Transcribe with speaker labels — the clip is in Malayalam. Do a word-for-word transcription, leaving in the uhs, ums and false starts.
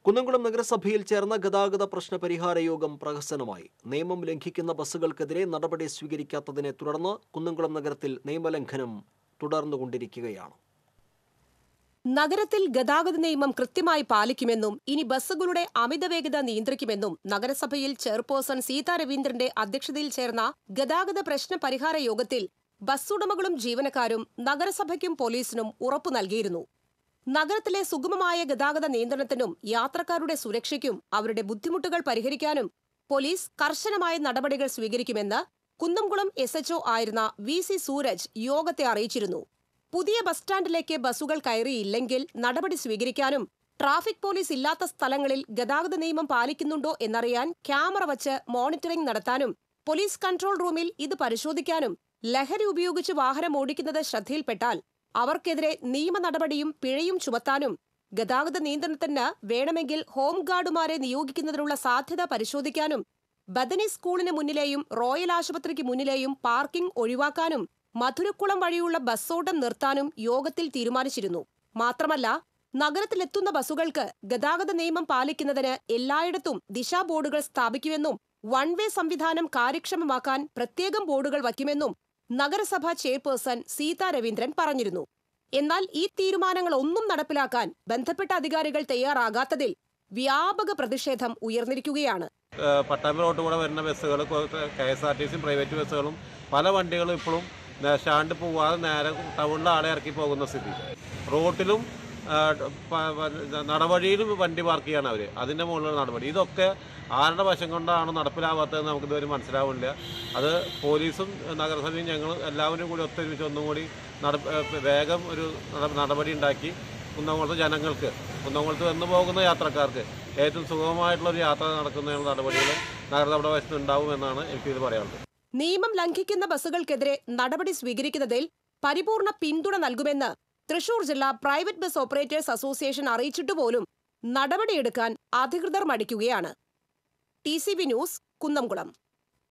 Speaker 1: കുന്നംകുളം നഗരസഭയിൽ ചേർന്ന ഗതാഗത പ്രശ്ന പരിഹാര യോഗം പ്രഹസനമായി. നിയമം ലംഘിക്കുന്ന ബസ്സുകൾക്കെതിരെ നടപടി സ്വീകരിക്കാത്തതിനെ തുടർന്ന് കുന്നംകുളം നഗരത്തിൽ നിയമലംഘനം തുടർന്നുകൊണ്ടിരിക്കുകയാണ്.
Speaker 2: നഗരത്തിൽ ഗതാഗത നിയമം കൃത്യമായി പാലിക്കുമെന്നും ഇനി ബസ്സുകളുടെ അമിതവേഗത നിയന്ത്രിക്കുമെന്നും നഗരസഭയിൽ ചെയർപേഴ്സൺ സീതാ രവീന്ദ്രന്റെ അധ്യക്ഷതയിൽ ചേർന്ന ഗതാഗത പ്രശ്ന പരിഹാര യോഗത്തിൽ ബസ്സുടമകളും ജീവനക്കാരും നഗരസഭയ്ക്കും പോലീസിനും ഉറപ്പു നൽകിയിരുന്നു. നഗരത്തിലെ സുഗമമായ ഗതാഗത നിയന്ത്രണത്തിനും യാത്രക്കാരുടെ സുരക്ഷയ്ക്കും അവരുടെ ബുദ്ധിമുട്ടുകൾ പരിഹരിക്കാനും പോലീസ് കർശനമായ നടപടികൾ സ്വീകരിക്കുമെന്ന് കുന്നംകുളം എസ് എച്ച് ഒ ആയിരുന്ന വി സി സൂരജ് യോഗത്തെ അറിയിച്ചിരുന്നു. പുതിയ ബസ് സ്റ്റാൻഡിലേക്ക് ബസ്സുകൾ കയറിയില്ലെങ്കിൽ നടപടി സ്വീകരിക്കാനും ട്രാഫിക് പോലീസ് ഇല്ലാത്ത സ്ഥലങ്ങളിൽ ഗതാഗത നിയമം പാലിക്കുന്നുണ്ടോ എന്നറിയാൻ ക്യാമറ വച്ച് മോണിറ്ററിംഗ് നടത്താനും പോലീസ് കൺട്രോൾ റൂമിൽ ഇത് പരിശോധിക്കാനും ലഹരി ഉപയോഗിച്ച് വാഹനം ഓടിക്കുന്നത് ശ്രദ്ധയിൽപ്പെട്ടാൽ അവർക്കെതിരെ നിയമ നടപടിയും പിഴയും ചുമത്താനും ഗതാഗത നിയന്ത്രണത്തിന് വേണമെങ്കിൽ ഹോംഗാർഡുമാരെ നിയോഗിക്കുന്നതിനുള്ള സാധ്യത പരിശോധിക്കാനും ബദനി സ്കൂളിന് മുന്നിലെയും റോയൽ ആശുപത്രിക്ക് മുന്നിലെയും പാർക്കിംഗ് ഒഴിവാക്കാനും മധുരക്കുളം വഴിയുള്ള ബസ്സോട്ടം നിർത്താനും യോഗത്തിൽ തീരുമാനിച്ചിരുന്നു. മാത്രമല്ല, നഗരത്തിലെത്തുന്ന ബസ്സുകൾക്ക് ഗതാഗത നിയമം പാലിക്കുന്നതിന് എല്ലായിടത്തും ദിശാ ബോർഡുകൾ സ്ഥാപിക്കുമെന്നും വൺ വേ സംവിധാനം കാര്യക്ഷമമാക്കാൻ പ്രത്യേകം ബോർഡുകൾ വയ്ക്കുമെന്നും നഗരസഭാ ചെയർപേഴ്സൺ സീതാ രവീന്ദ്രൻ പറഞ്ഞിരുന്നു. എന്നാൽ ഈ തീരുമാനങ്ങൾ ഒന്നും നടപ്പിലാക്കാൻ ബന്ധപ്പെട്ട അധികാരികൾ തയ്യാറാകാത്തതിൽ വ്യാപക പ്രതിഷേധം ഉയർന്നിരിക്കുകയാണ്.
Speaker 3: പട്ടാമ്പി റോഡ് കൂടെ വരുന്ന ബസ്സുകൾ, K S R T C private ബസ്സുകളും പല വണ്ടികളും ഇപ്പോഴും സ്റ്റാൻഡ് പോവാതെ നേരെ ടൗണിൽ ആളെ ഇറക്കി പോകുന്ന സ്ഥിതി. റോട്ടിലും നടവഴിയിലും വണ്ടി പാർക്ക് ചെയ്യാണ് അവർ. അതിൻ്റെ മുകളിലുള്ള നടപടി ഇതൊക്കെ ആരുടെ വശം കൊണ്ടാണ് നടപ്പിലാവാത്തതെന്ന് നമുക്കിതുവരെ മനസ്സിലാവില്ല. അത് പോലീസും നഗരസഭയും ഞങ്ങൾ എല്ലാവരും കൂടി ഒത്തൊരുമിച്ച് ഒന്നും കൂടി നട വേഗം ഒരു നടപടി ഉണ്ടാക്കി കുന്നംകുളത്ത് ജനങ്ങൾക്ക്, കുന്നംകുളത്ത് വന്നു പോകുന്ന യാത്രക്കാർക്ക് ഏറ്റവും സുഗമമായിട്ടുള്ളൊരു യാത്ര നടക്കുന്നതിനുള്ള നടപടികൾ നഗരസഭയുടെ വശത്ത് ഉണ്ടാവുമെന്നാണ് എനിക്കിത് പറയാനുള്ളത്.
Speaker 2: നിയമം ലംഘിക്കുന്ന ബസ്സുകൾക്കെതിരെ നടപടി സ്വീകരിക്കുന്നതിൽ പരിപൂർണ പിന്തുണ നൽകുമെന്ന് തൃശൂർ ജില്ലാ പ്രൈവറ്റ് ബസ് ഓപ്പറേറ്റേഴ്സ് അസോസിയേഷൻ അറിയിച്ചിട്ടുപോലും നടപടിയെടുക്കാൻ അധികൃതർ മടിക്കുകയാണ്. T C B news, Kunnamkulam.